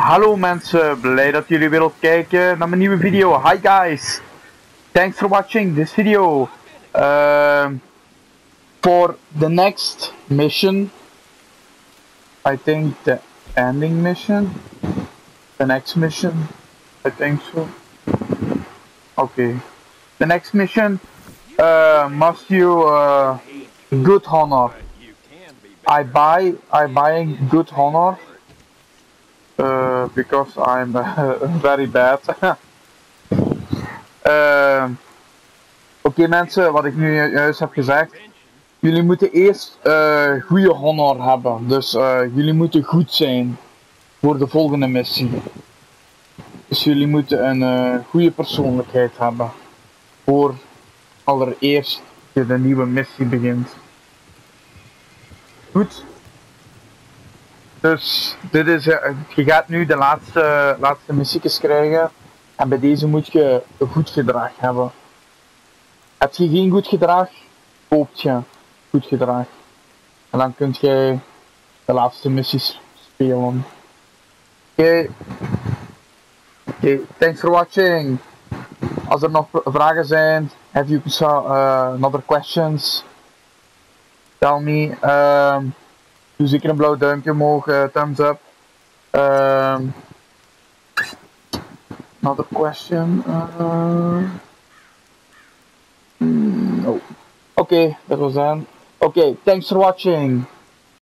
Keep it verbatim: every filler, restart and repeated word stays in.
Hallo mensen, blij dat jullie weer op kijken naar mijn nieuwe video. Hi guys, thanks for watching this video. Uh, for the next mission, I think the ending mission, the next mission, I think so. Okay, the next mission, uh, must you uh, good honor. I buy, I buying good honor. Uh, because I'm uh, very bad. uh, Oké okay, mensen, wat ik nu juist heb gezegd. Jullie moeten eerst uh, goede honor hebben. Dus uh, jullie moeten goed zijn voor de volgende missie. Dus jullie moeten een uh, goede persoonlijkheid hebben. Voor allereerst je de nieuwe missie begint. Goed. Dus dit is, uh, je gaat nu de laatste, laatste missies krijgen en bij deze moet je een goed gedrag hebben. Heb je geen goed gedrag, koopt je goed gedrag. En dan kun je de laatste missies spelen. Oké, okay. Okay, thanks for watching. Als er nog vragen zijn, have you uh, another questions, tell me. Um, Doe zeker een blauw duimpje omhoog, uh, thumbs up. Um, another question. Uh, mm, oh. Oké, okay, dat was aan. Oké, okay, thanks for watching.